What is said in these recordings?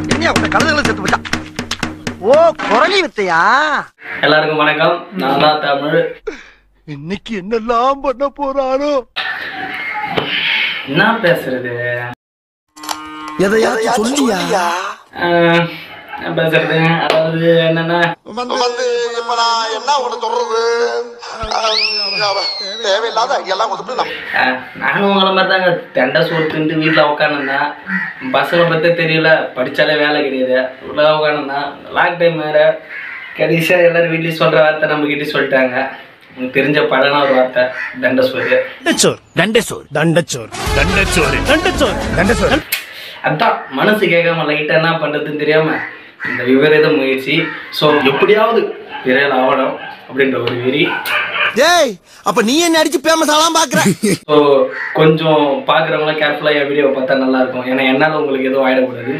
என்ன உங்க கழுதுகளை செத்து போச்சா? ஓ, குரலி வித்தையா? எல்லாருக்கும் வணக்கம். நான் தான் தமிழ். இன்னைக்கு என்னெல்லாம் பண்ண போறாரோ? என்ன பேசுறது? எதையாச்சும் சொல்லியா? பேசுறது அதாவது என்னன்னா வந்து இப்ப நான் என்ன உங்களை சொல்றது, தேவையில்லாத ஐடியெல்லாம் கொடுத்து நானும் உங்களை மாதிரி தாங்க தெண்டை சோறுத்துட்டு வீட்டில் உட்காந்துருந்தேன். பசங்களை பற்றி தெரியல, படித்தாலே வேலை கிடையாது, உள்ள உட்காந்துருந்தேன். லாக் டைம் வேறு. கடைசியாக எல்லோரும் வீட்லேயும் சொல்கிற வார்த்தை நம்மக்கிட்டே சொல்லிட்டாங்க. உங்களுக்கு தெரிஞ்ச பழனா ஒரு வார்த்தை, தண்டசோறு. அதான் மனசு கேட்காம லைட்டாக என்ன பண்ணுறதுன்னு தெரியாமல் இந்த விபரீத முயற்சி. ஸோ எப்படியாவது விரைவில் ஆகணும் அப்படின்ற ஒரு வெறி. டேய், அப்ப நீ என்ன அடிச்சு ஃபேமஸ் ஆலாம் பாக்குற? ஸோ கொஞ்சம் பார்க்குறவங்களாம் கேர்ஃபுல்லாக என் வீடியோவை பார்த்தா நல்லா இருக்கும். ஏன்னா என்னால் உங்களுக்கு எதுவும் ஆகிடக்கூடாது.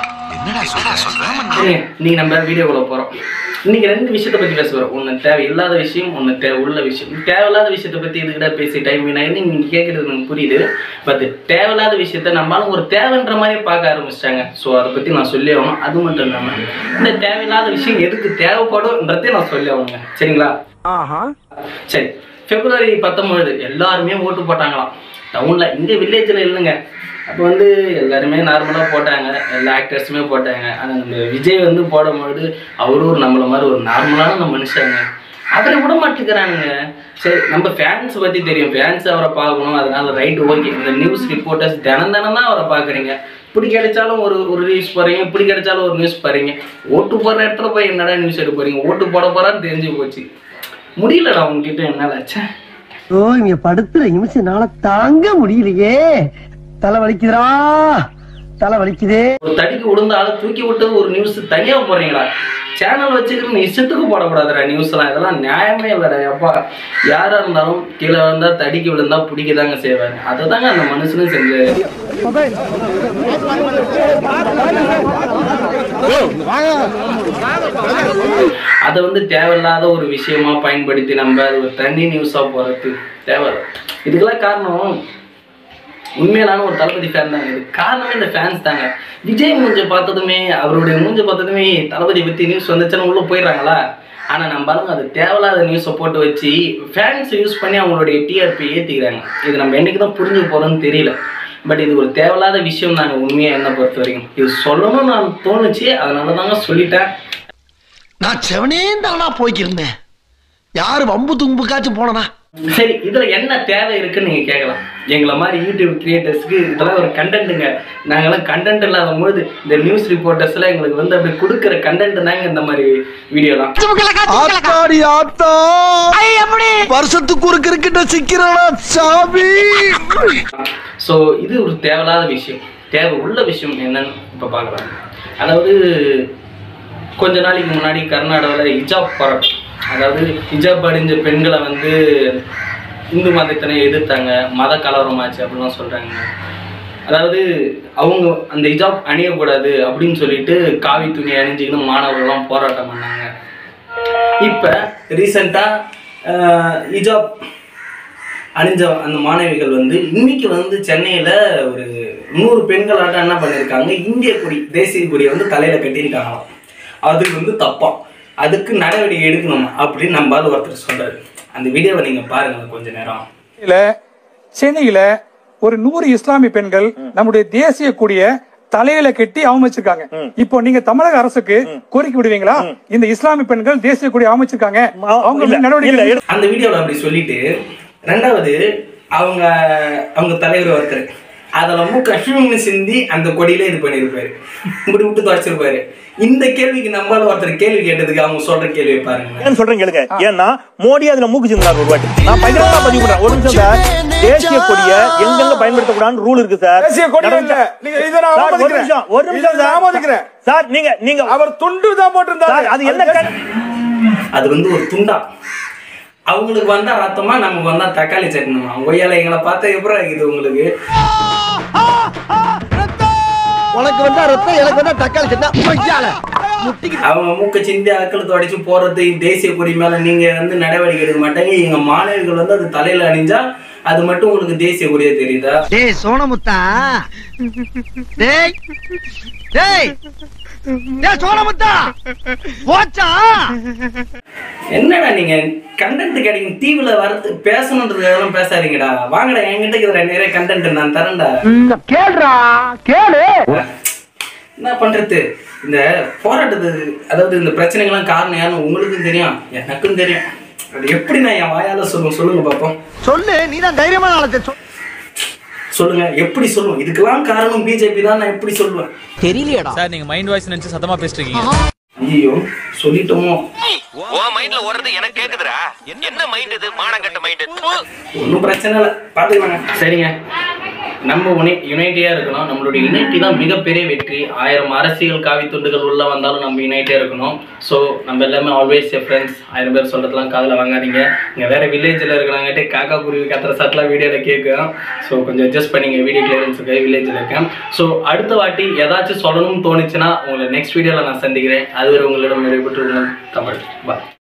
நீங்கள் நம்ம வீடியோக்குள்ள போகிறோம். இன்னைக்கு ரெண்டு விஷயத்தை பற்றி பேச வரோம். ஒன்று தேவையில்லாத விஷயம், ஒன்று உள்ள விஷயம். தேவையில்லாத விஷயத்தை பற்றி இதுக்கிட்ட பேசி டைம் வீணாயின்னு நீங்கள் கேட்குறது எனக்கு புரியுது. பட் தேவையில்லாத விஷயத்த நம்மளால ஒரு தேவைன்ற மாதிரியே பார்க்க ஆரம்பிச்சிட்டாங்க. ஸோ அதை பற்றி நான் சொல்லி ஆகணும். அது மட்டும் இல்லாமல் இந்த தேவையில்லாத விஷயம் எதுக்கு தேவைப்படும்ன்றதே நான் சொல்லி ஆகணுங்க. சரிங்களா? சரி, February 19 எல்லாருமே ஓட்டு போட்டாங்களாம் டவுனில். இங்கே வில்லேஜில் இல்லைங்க. அப்போ வந்து எல்லாருமே நார்மலாக போட்டாங்க, எல்லா ஆக்டர்ஸுமே போட்டாங்க. ஆனால் நம்ம விஜய் வந்து போடும்பொழுது அவரும் ஒரு நம்மளை மாதிரி ஒரு நார்மலான நம்ம மனுஷங்க. அவரை விட மாட்டேங்கிறானுங்க. சரி, நம்ம ஃபேன்ஸை பற்றி தெரியும், ஃபேன்ஸ் அவரை பார்க்கணும், அதனால ரைட் ஓகே. இந்த நியூஸ் ரிப்போர்ட்டர்ஸ் தினம் தான் அவரை பார்க்குறீங்க. இப்படி கிடைச்சாலும் ஒரு நியூஸ் போகிறீங்க, இப்படி கிடைச்சாலும் ஒரு நியூஸ் போகிறீங்க. ஓட்டு போடுற இடத்துல போய் என்னடா நியூஸ் எடுக்க போகிறீங்க? ஓட்டு போட போகிறான்னு தெரிஞ்சு போச்சு. முடியலடா உங்ககிட்ட. என்னாலாச்சா? ஓ, இங்க படுத்துற நிமிஷம்னால தாங்க முடியலையே. தலை வலிக்குதுடா, தலை வலிக்குதே. ஒரு தடிக்கு விழுந்தாலும் தூக்கி விட்டது ஒரு நியூஸ் தனியா போடுறீங்களா? சேனல் வச்சுக்கிட்டு இஷ்டத்துக்கு போடக்கூடாதுடா நியூஸ்லாம். இதெல்லாம் நியாயமே இல்லைடா. அப்பா யாரா இருந்தாலும் கீழே விழுந்தா தடிக்கு விழுந்தா பிடிக்கதாங்க செய்வாங்க. அதை தாங்க அந்த மனுஷனும் செஞ்சாரு. அதை வந்து தேவையில்லாத ஒரு விஷயமா பயன்படுத்தி நம்ம அது ஒரு தனி நியூஸா போறது தேவை. இதுக்கெல்லாம் காரணம் உண்மையிலான ஒரு தளபதி ஃபேன் தாங்க. இது காரணமே இந்த ஃபேன்ஸ் தாங்க. விஜய் மூஞ்சை பார்த்ததுமே, அவருடைய மூஞ்சை பார்த்ததுமே தளபதி பற்றி நியூஸ் வந்துச்சுன்னா உள்ளே போயிடுறாங்களா? ஆனால் நம்ம பாருங்க, அது தேவையில்லாத நியூஸை போட்டு வச்சு ஃபேன்ஸ் யூஸ் பண்ணி அவங்களுடைய டிஆர்பி ஏற்றிக்கிறாங்க. இது நம்ம என்றைக்கு தான் புரிஞ்சு போகிறோன்னு தெரியல. பட் இது ஒரு தேவையில்லாத விஷயம் தாங்க உண்மையாக என்னை பொறுத்த வரைக்கும். இது சொல்லணும்னு நான் தோணுச்சு, அதனால தாங்க சொல்லிட்டேன். நான் செவனேந்தானா போய்க்கிருந்தேன். யாரு வம்பு தும்புக்காச்சும் போனனா? சரி, இதில் என்ன தேவை இருக்குன்னு நீங்கள் கேட்கலாம். எங்களை மாதிரி யூடியூப் கிரியேட்டர்ஸ்க்கு இதெல்லாம் ஒரு கண்டென்ட்டுங்க. நாங்கள்லாம் கண்டென்ட் இல்லாத போது இந்த நியூஸ் ரிப்போர்ட்டர்ஸ்லாம் எங்களுக்கு வந்து அப்படி கொடுக்குற கண்டென்ட் தாங்க இந்த மாதிரி வீடியோலாம். வருஷத்துக்கு ஒரு கிரிக்கெட்ட சிக்கிறடா சாமி. ஸோ இது ஒரு தேவையில்லாத விஷயம். தேவை உள்ள விஷயம் என்னன்னு இப்போ பார்க்கலாம். அதாவது கொஞ்ச நாளைக்கு முன்னாடி கர்நாடகாவில் ஹிஜாப் போராட்டம், அதாவது ஹிஜாப் அணிஞ்ச பெண்களை வந்து இந்து மதத்தினை எதிர்த்தாங்க, மத கலவரமாச்சு அப்படின்லாம் சொல்கிறாங்க. அதாவது அவங்க அந்த ஹிஜாப் அணியக்கூடாது அப்படின்னு சொல்லிட்டு காவி துணி அணிஞ்சிக்கணும் மாணவர்கள்லாம் போராட்டம் பண்ணாங்க. இப்போ ரீசெண்டாக ஹிஜாப் அணிஞ்ச அந்த மாணவிகள் வந்து இன்னைக்கு வந்து சென்னையில் ஒரு 100 பெண்களாட்டம் என்ன பண்ணியிருக்காங்க, இந்திய கொடி தேசிய கொடியை வந்து தலையில் கட்டியிருக்காங்களாம். அது வந்து தப்பா, அதுக்கு நடவடிக்கை எடுக்கணும் அப்படின்னு நம்ம ஒருத்தர் சொல்றாரு. அந்த வீடியோவை நீங்க பாருங்க கொஞ்ச நேரம். சென்னையில ஒரு 100 இஸ்லாமிய பெண்கள் நம்முடைய தேசிய கொடிய தலையில கட்டி அவமதிச்சிருக்காங்க. இப்போ நீங்க தமிழக அரசுக்கு கோரிக்கை விடுவீங்களா? இந்த இஸ்லாமிய பெண்கள் தேசிய கொடி அவமதிச்சிருக்காங்க, அவங்க நடவடிக்கை. அந்த வீடியோல அப்படி சொல்லிட்டு ரெண்டாவது அவங்க தலைவர் ஒருத்தர் அதில் கஷ்மீர்னு சிந்தி அந்த கொடியில இது பண்ணியிருப்பாரு, இப்படி விட்டு துவைச்சிருப்பாரு. இந்த கேள்விக்கு நம்மளால ஒருத்தர் கேள்வி கேட்டதுக்கு அவங்க சொல்ற கேள்வி பாருங்க. சொல்றேன் கேளுங்க. ஏன்னா மோடி அதுல மூக்கு சிந்தார் ஒரு வாட்டி. நான் பகிரங்கமா பதிவு பண்றேன். ஒரு நிமிஷம் சார். தேசிய கொடிய எங்கெங்க பயன்படுத்தக்கூடாதுன்னு ரூல் இருக்கு சார். தேசிய கொடி இல்ல, நீங்க இத நான் ஆமோதிக்கிறேன். ஒரு நிமிஷம் சார், ஆமோதிக்கிறேன் சார். நீங்க அவர் துண்டு தான் போட்டுருந்தாரு. அது என்ன? அது வந்து ஒரு துண்டா. அவங்களுக்கு வந்தா ரத்தமா, நமக்கு வந்தா தக்காளி சட்னிமா. ஒய்யால எங்களை பார்த்தா எப்படி இது உங்களுக்கு? உனக்கு வந்தா ரத்தம், எனக்கு வந்தா தக்காளி சட்னி. அவங்க மூக்க சிந்தி அக்கள் தொடச்சு போறது தேசிய கொடி மேல நீங்க வந்து நடவடிக்கை எடுக்க மாட்டாங்க. எங்க மாணவர்கள் வந்து அது தலையில அணிஞ்சா அது மட்டும் உங்களுக்கு தேசிய கொடியா தெரியுதா? டேய் சோனமுத்தா, டேய் டேய் டேய் சோனமுத்தா, போச்சா? என்னடா நீங்க கண்டென்ட் கிடைக்கும் டிவில வரது பேசணுன்றதுக்காக பேசாதீங்கடா. வாங்கடா என்கிட்ட இருக்கிற நிறைய கண்டென்ட் நான் தரேன்டா. கேளுடா கேளு. என்ன பண்றது? இந்த போராட்டத்துக்கு அதாவது இந்த பிரச்சனைகள்லாம் காரணம் யாருன்னு உங்களுக்கும் தெரியும், எனக்கும் தெரியும். அது எப்படி நான் என் வாயால சொல்லுங்க பாப்போம். சொல்லு, நீதான் தைரியமான ஆளத்தை சொல்லுங்க, எப்படி சொல்லுவோம்? இதுக்கெல்லாம் காரணம் பிஜேபி தான், நான் எப்படி சொல்லுவேன்? தெரியலையடா சார். நீங்க மைண்ட் வாய்ஸ் நினைச்சு சத்தமா பேசிட்டீங்க. ஐயோ சொல்லிட்டோமோ? உன் மைண்ட்ல ஓடுறது எனக்கு கேக்குதுடா. என்ன மைண்ட் இது? மானங்கட்ட மைண்ட். ஒன்றும் பிரச்சனை இல்லை, பார்த்துக்கலாங்க. சரிங்க, நம்ம யுனைட்டியா இருக்கணும். நம்மளுடைய யுனைட்டி தான் மிகப்பெரிய வெற்றி. 1000 அரசியல் காவி துண்டுகள் உள்ள வந்தாலும் நம்ம யுனைட்டியா இருக்கணும். ஸோ நம்ம எல்லாமே ஆல்வேஸ் ஃப்ரெண்ட்ஸ். 1000 பேர் சொல்றதுலாம் காதில் வாங்காதீங்க. இங்கே வேற வில்லேஜில் இருக்கிறாங்கட்டே காக்கா குருவி கத்துற சட்டெலாம் வீடியோவில் கேட்கும். ஸோ கொஞ்சம் அட்ஜஸ்ட் பண்ணிங்க, வீடியோ கிளியரன்ஸுக்கு வில்லேஜில் இருக்கேன். ஸோ அடுத்த வாட்டி ஏதாச்சும் சொல்லணும்னு தோணுச்சுன்னா உங்களை நெக்ஸ்ட் வீடியோவில் நான் சந்திக்கிறேன். அதுவரை உங்களிடம் நிறைவேற்று தமிழ். பாய்.